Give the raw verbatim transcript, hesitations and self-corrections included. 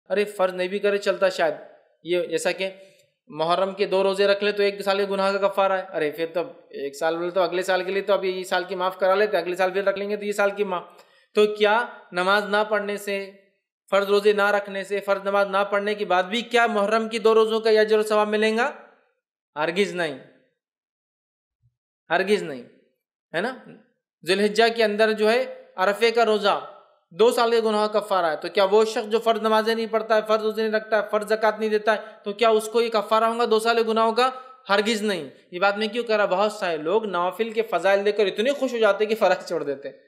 अरे फ़र्ज नहीं भी करे चलता शायद, ये जैसा कि मुहर्रम के दो रोज़े रख ले तो एक साल के गुनाह का कफ़ारा है। अरे फिर तो एक साल बोले तो अगले साल के लिए तो अभी ये साल की माफ़ करा लेते, अगले साल फिर रख लेंगे तो ये साल की माफ़। तो क्या नमाज ना पढ़ने से, फ़र्ज रोज़े ना रखने से, फ़र्ज नमाज ना पढ़ने के बाद भी क्या मुहर्रम की दो रोज़ों का अजर और सवाब मिलेगा? हरगिज़ नहीं, हरगिज़ नहीं, है ना। ज़ुल्हिज्जा के अंदर जो है अरफे का रोज़ा दो साल के गुनाह का कफ़ारा है, तो क्या वो शख्स जो फ़र्ज नमाजें नहीं पढ़ता है, फ़र्ज रोज़े नहीं रखता है, फ़र्ज ज़कात नहीं देता है, तो क्या उसको ये कफ़ारा होगा दो साल के गुनाहों का? हरगिज़ नहीं। ये बात मैं क्यों कह रहा, बहुत सारे लोग नवाफिल के फ़ज़ाइल देखकर इतने खुश हो जाते हैं कि फ़र्ज छोड़ देते हैं।